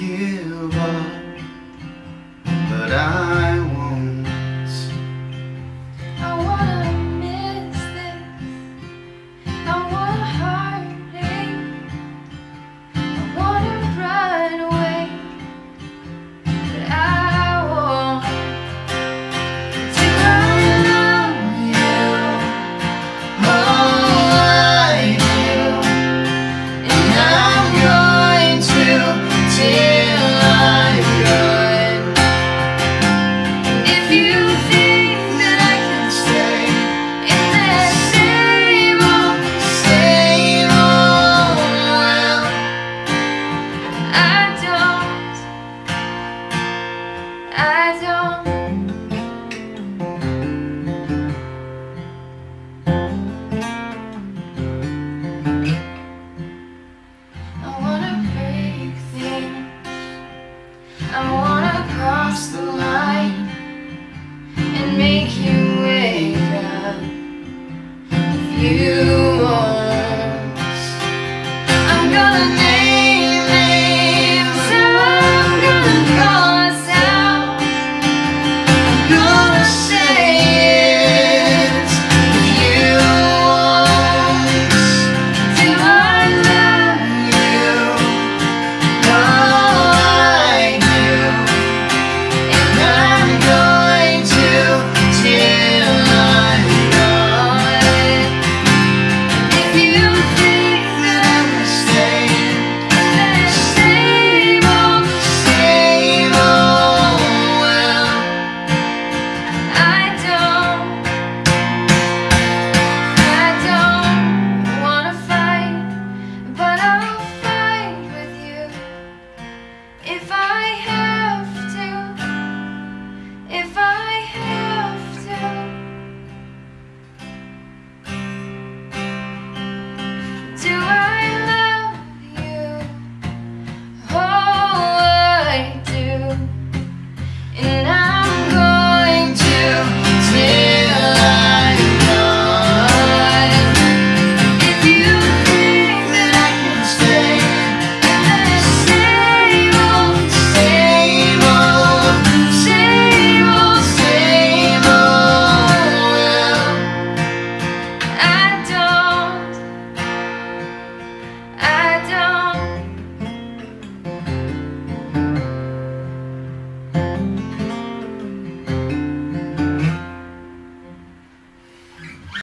give up, but I won't. I wanna miss this, I wanna heartache, I wanna run away, but I won't. Do I love you? Oh, I do, And I'm going to till I'm good. If you think that I can stay in that same old well, I don't. I wanna break things, I wanna cross the line and make you wake up. If you won't, I'm gonna